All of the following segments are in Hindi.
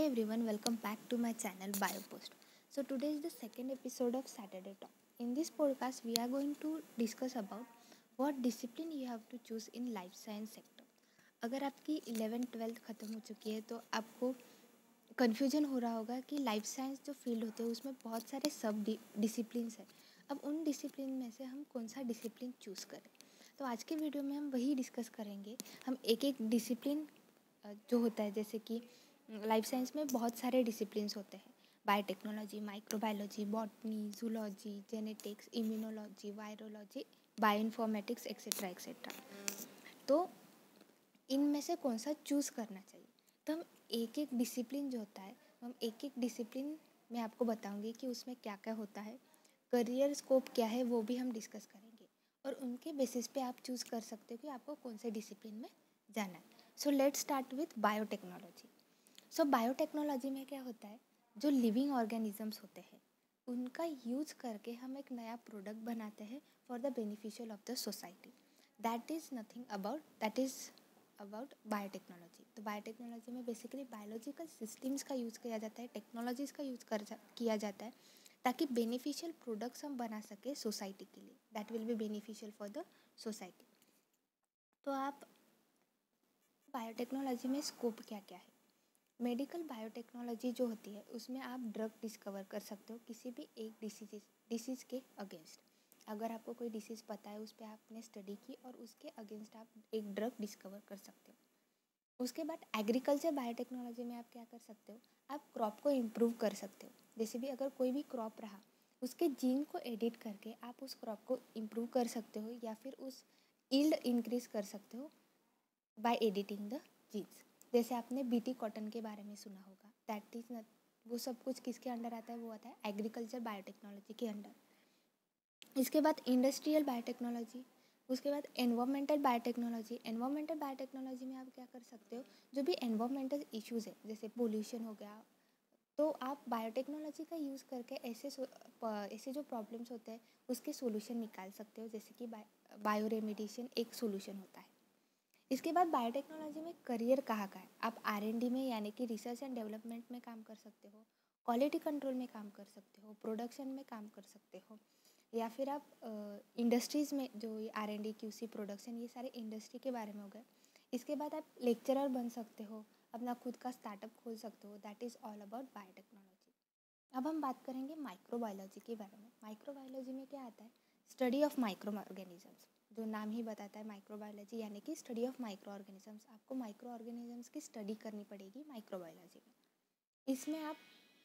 everyone, welcome back to my channel BioPost. So today is the second episode of Saturday Talk. In this podcast, we are going to discuss about what discipline you have to choose in life science sector. अगर आपकी 11th-12th ख़त्म हो चुकी है तो आपको कन्फ्यूजन हो रहा होगा कि लाइफ साइंस जो फील्ड होते हैं उसमें बहुत सारे सब डिसिप्लिन्स हैं. अब उन डिसिप्लिन में से हम कौन सा डिसिप्लिन चूज़ करें. तो आज के वीडियो में हम वही डिस्कस करेंगे. हम एक एक डिसिप्लिन जो होता है, जैसे कि लाइफ साइंस में बहुत सारे डिसिप्लिन्स होते हैं. Biotechnology, microbiology, botany, zoology, genetics, immunology, virology, bioinformatics etcetera etcetera. तो इनमें से कौन सा चूज़ करना चाहिए. तो हम एक एक डिसिप्लिन जो होता है, हम एक एक डिसिप्लिन में आपको बताऊंगी कि उसमें क्या क्या होता है, करियर स्कोप क्या है, वो भी हम डिस्कस करेंगे. और उनके बेसिस पे आप चूज़ कर सकते हो कि आपको कौन से डिसिप्लिन में जाना है. So let's start with biotechnology. So biotechnology में क्या होता है, जो लिविंग ऑर्गेनिजम्स होते हैं उनका यूज करके हम एक नया प्रोडक्ट बनाते हैं for the beneficial of the society. That is about biotechnology. तो बायोटेक्नोलॉजी में बेसिकली बायोलॉजिकल सिस्टम्स का यूज़ किया जाता है, टेक्नोलॉजीज़ का किया जाता है ताकि बेनिफिशियल प्रोडक्ट्स हम बना सके सोसाइटी के लिए. That will be beneficial for the society. तो आप बायोटेक्नोलॉजी में स्कोप क्या क्या है. मेडिकल बायोटेक्नोलॉजी जो होती है उसमें आप ड्रग डिस्कवर कर सकते हो किसी भी एक डिसीज़ के अगेंस्ट. अगर आपको कोई डिसीज़ पता है, उस पर आपने स्टडी की और उसके अगेंस्ट आप एक ड्रग डिस्कवर कर सकते हो. उसके बाद एग्रीकल्चर बायोटेक्नोलॉजी में आप क्या कर सकते हो, आप क्रॉप को इम्प्रूव कर सकते हो. जैसे भी अगर कोई भी क्रॉप रहा, उसके जीन को एडिट करके आप उस क्रॉप को इम्प्रूव कर सकते हो या फिर उस यील्ड इंक्रीज कर सकते हो बाय एडिटिंग द जीन्स. जैसे आपने बीटी कॉटन के बारे में सुना होगा. दैट इज़ नॉट, वो सब कुछ किसके अंडर आता है, वो आता है एग्रीकल्चर बायोटेक्नोलॉजी के अंडर. इसके बाद इंडस्ट्रियल बायोटेक्नोलॉजी. उसके बाद एनवायरमेंटल बायोटेक्नोलॉजी. एनवायरमेंटल बायोटेक्नोलॉजी में आप क्या कर सकते हो, जो भी एनवायरमेंटल इश्यूज़ है जैसे पोल्यूशन हो गया, तो आप बायोटेक्नोलॉजी का यूज़ करके ऐसे जो प्रॉब्लम्स होते हैं उसके सोल्यूशन निकाल सकते हो. जैसे कि बायो रेमेडिएशन एक सोल्यूशन होता है. इसके बाद बायोटेक्नोलॉजी में करियर कहाँ का है. आप R&D में यानी कि रिसर्च एंड डेवलपमेंट में काम कर सकते हो, क्वालिटी कंट्रोल में काम कर सकते हो, प्रोडक्शन में काम कर सकते हो, या फिर आप इंडस्ट्रीज़ में जो ये R&D, QC, प्रोडक्शन, ये सारे इंडस्ट्री के बारे में हो गए. इसके बाद आप लेक्चरर बन सकते हो, अपना खुद का स्टार्टअप खोल सकते हो. That is all about biotechnology. अब हम बात करेंगे माइक्रोबायोलॉजी के बारे में. माइक्रोबायोलॉजी में क्या आता है, स्टडी ऑफ माइक्रो ऑर्गेनिजम्स. जो नाम ही बताता है, माइक्रोबायोलॉजी यानी कि स्टडी ऑफ माइक्रो ऑर्गेनिजम्स. आपको माइक्रो ऑर्गेनिजम्स की स्टडी करनी पड़ेगी माइक्रोबायोलॉजी में. इसमें आप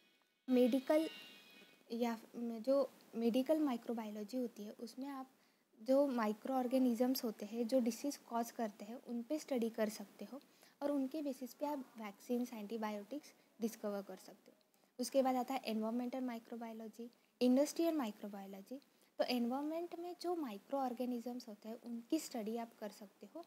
मेडिकल या जो मेडिकल माइक्रोबायोलॉजी होती है उसमें आप जो माइक्रो ऑर्गेनिजम्स होते हैं जो डिसीज़ कॉज करते हैं उन पे स्टडी कर सकते हो और उनके बेसिस पे आप वैक्सीन, एंटीबायोटिक्स डिस्कवर कर सकते हो. उसके बाद आता है एनवायरमेंटल माइक्रोबायोलॉजी, इंडस्ट्रियल माइक्रोबायोलॉजी. तो एनवायरनमेंट में जो माइक्रो ऑर्गेनिजम्स होते हैं उनकी स्टडी आप कर सकते हो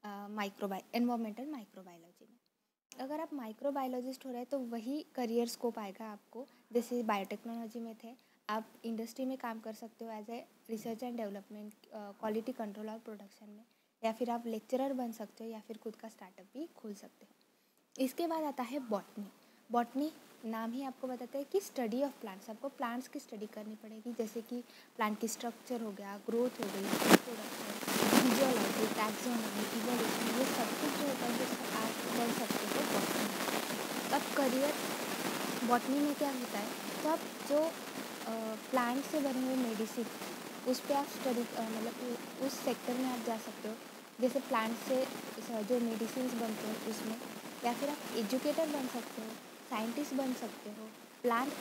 एनवायरमेंटल माइक्रोबायोलॉजी में. अगर आप माइक्रोबायोलॉजिस्ट हो रहे हैं तो वही करियर स्कोप आएगा आपको. जैसे बायोटेक्नोलॉजी में थे, आप इंडस्ट्री में काम कर सकते हो as a research and development, quality control और प्रोडक्शन में, या फिर आप लेक्चरर बन सकते हो या फिर खुद का स्टार्टअप भी खोल सकते हो. इसके बाद आता है बॉटनी. बॉटनी नाम ही आपको बताता है कि स्टडी ऑफ प्लांट्स. आपको प्लांट्स की स्टडी करनी पड़ेगी, जैसे कि प्लांट की स्ट्रक्चर हो गया, ग्रोथ हो गई, प्रोडक्शन, फिजियोलॉजी, टैक्सोनॉमी, इवोल्यूशन, ये सब कुछ जो होता है जो आप कर सकते हो बॉटनी में. अब करियर बॉटनी में क्या होता है, तो आप जो प्लांट से बने हुए मेडिसिन उस पर आप स्टडी मतलब उस सेक्टर में आप जा सकते हो. जैसे प्लांट से जो मेडिसिन बनते हैं उसमें, या फिर आप एजुकेटर बन सकते हो, साइंटिस्ट बन सकते हो, प्लांट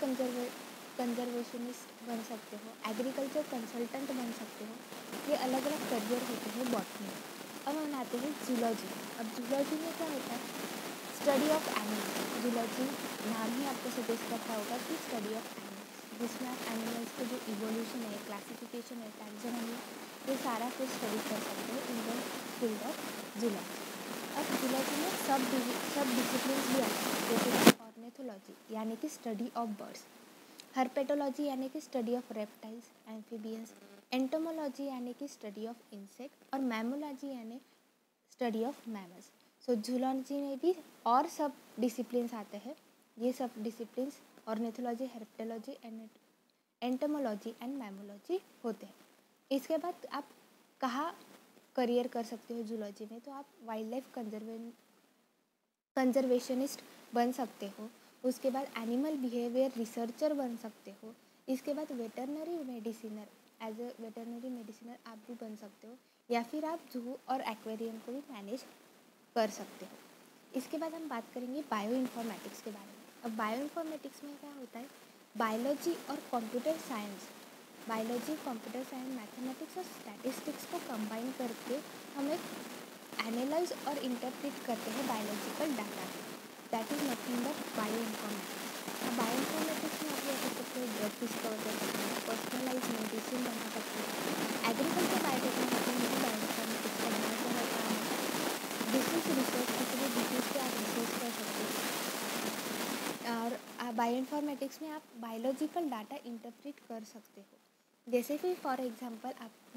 कंजर्वेशनिस्ट बन सकते हो, एग्रीकल्चर कंसल्टेंट बन सकते हो. ये अलग अलग करियर होते हैं बॉटनी में. अब हम आते हैं जूलॉजी. अब जूलॉजी में क्या होता है, स्टडी ऑफ एनिमल्स. जूलॉजी नाम ही आपको सजेस्ट करता होगा कि स्टडी ऑफ एनिमल्स, जिसमें आप एनिमल्स के जो इवोल्यूशन है, क्लासिफिकेशन है, टैक्सोनॉमी, ये सारा कुछ स्टडी कर सकते हो in the field of zoology. अब जूलॉजी में सब डिसिप्लिन्स भी आते हैं, जैसे कि ऑर्निथोलॉजी यानी कि स्टडी ऑफ बर्ड्स, हर्पेटोलॉजी यानी कि study of reptiles, amphibians, entomology यानी कि स्टडी ऑफ इंसेक्ट, और मैमोलॉजी यानी study of mammals. So zoology में भी और सब डिसिप्लिन्स आते हैं ये सब disciplines ornithology, herpetology, entomology and mammology होते हैं। इसके बाद आप कहाँ करियर कर सकते हो जूलॉजी में, तो आप वाइल्ड लाइफ कंजर्वेशनिस्ट बन सकते हो। उसके बाद एनिमल बिहेवियर रिसर्चर बन सकते हो। इसके बाद veterinary mediciner, as a veterinary mediciner आप भी बन सकते हो, या फिर आप जू और एक्वेरियम को भी मैनेज कर सकते हो। इसके बाद हम बात करेंगे बायो इन्फॉर्मेटिक्स के बारे में। अब बायो इन्फॉर्मेटिक्स में क्या होता है, बायोलॉजी और computer science, biology, computer science, mathematics और स्टैटिस्टिक्स को कंबाइन करके हम एक एनालाइज और इंटरप्रेट करते हैं biological data. That is nothing but bioinformatics. अब बायो इन्फॉर्मेटिक्स में आप क्या कर सकते हो, ड्रग डिस्कवर कर सकते हो, पर्सनलाइज मेडिसिन बना सकते हो। एग्रीकल्चर बायोटेक्नोलॉजी में भी बायो इन्फॉर्मेटिक्स का बहुत सारा काम है। डिसीज रिसर्च, किसी भी डिसीज पे आप रिसर्च कर सकते हो। और बायो इन्फॉर्मेटिक्स में आप बायोलॉजिकल डाटा इंटरप्रेट कर सकते हो। जैसे कि फॉर एग्जांपल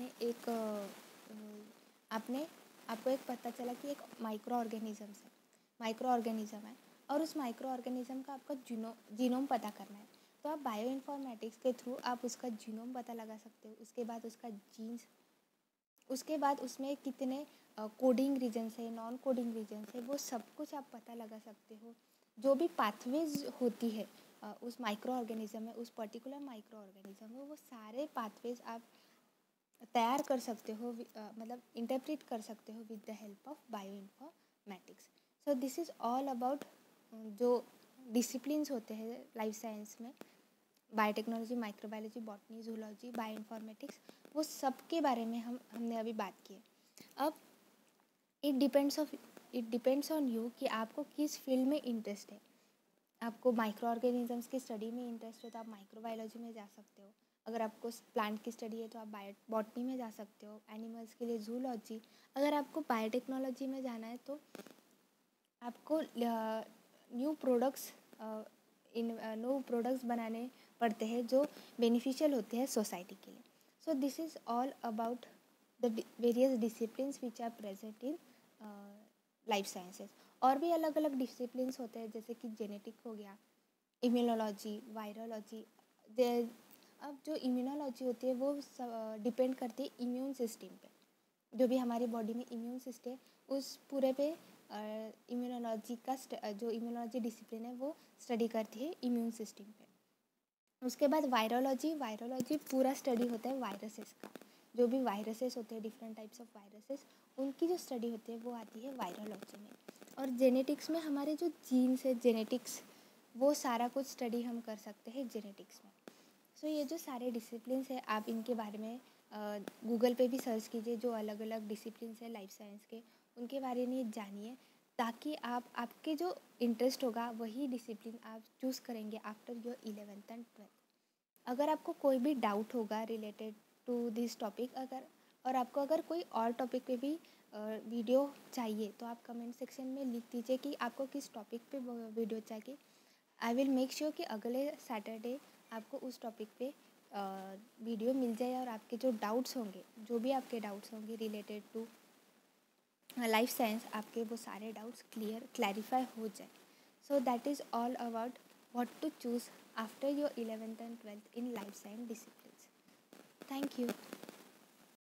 आपको एक पता चला कि एक माइक्रो ऑर्गेनिज्म है और उस माइक्रो ऑर्गेनिज्म का आपका जीनोम पता करना है, तो आप बायो इन्फॉर्मेटिक्स के थ्रू आप उसका जीनोम पता लगा सकते हो। उसके बाद उसका जीन्स, उसके बाद उसमें कितने कोडिंग रीजन्स है, नॉन कोडिंग रीजन्स है, वो सब कुछ आप पता लगा सकते हो। जो भी पाथवेज होती है उस माइक्रो ऑर्गेनिज्म में, उस पर्टिकुलर माइक्रो ऑर्गेनिज्म में, वो सारे पाथवेज आप तैयार कर सकते हो, मतलब इंटरप्रेट कर सकते हो with the help of bioinformatics. So this is all about जो डिसिप्लिन्स होते हैं लाइफ साइंस में, biotechnology, microbiology, botany, zoology, bioinformatics, वो सब के बारे में हमने अभी बात की है। अब इट डिपेंड्स ऑन यू कि आपको किस फील्ड में इंटरेस्ट है। आपको माइक्रो ऑर्गेनिजम्स की स्टडी में इंटरेस्ट है तो आप माइक्रोबायोलॉजी में जा सकते हो। अगर आपको प्लांट की स्टडी है तो आप बॉटनी में जा सकते हो। एनिमल्स के लिए जूलॉजी। अगर आपको बायोटेक्नोलॉजी में जाना है तो आपको न्यू प्रोडक्ट्स बनाने पड़ते हैं जो बेनिफिशियल होते हैं सोसाइटी के लिए। So this is all about the various disciplines which are present in life sciences. और भी अलग अलग डिसिप्लिन्स होते हैं, जैसे कि जेनेटिक हो गया, इम्यूनोलॉजी, वायरोलॉजी। अब जो इम्यूनोलॉजी होती है वो डिपेंड करती है इम्यून सिस्टम पे। जो भी हमारी बॉडी में इम्यून सिस्टम, उस पूरे पे इम्यूनोलॉजी का जो इम्यूनोलॉजी डिसिप्लिन है वो स्टडी करती है इम्यून सिस्टम पे। उसके बाद वायरोलॉजी पूरा स्टडी होता है वायरसेस का। जो भी वायरसेस होते हैं, डिफरेंट टाइप्स ऑफ वायरसेस, उनकी जो स्टडी होती है वो आती है वायरोलॉजी में। और जेनेटिक्स में हमारे जो जीन्स है, जेनेटिक्स, वो सारा कुछ स्टडी हम कर सकते हैं जेनेटिक्स में। सो ये जो सारे डिसिप्लिन्स है, आप इनके बारे में गूगल पे भी सर्च कीजिए। जो अलग अलग डिसिप्लिन्स है लाइफ साइंस के, उनके बारे में जानिए, ताकि आपके जो इंटरेस्ट होगा वही डिसिप्लिन आप चूज़ करेंगे after your 11th and 12th। अगर आपको कोई भी डाउट होगा रिलेटेड टू दिस टॉपिक, अगर आपको कोई और टॉपिक पे भी वीडियो चाहिए तो आप कमेंट सेक्शन में लिख दीजिए कि आपको किस टॉपिक पे वीडियो चाहिए। आई विल मेक श्योर कि अगले सैटरडे आपको उस टॉपिक पे वीडियो मिल जाए और आपके जो डाउट्स होंगे, जो भी आपके डाउट्स होंगे रिलेटेड टू लाइफ साइंस, आपके वो सारे डाउट्स क्लैरिफाई हो जाए। So that is all about what to choose after your 11th and 12th in life science disciplines. Thank you.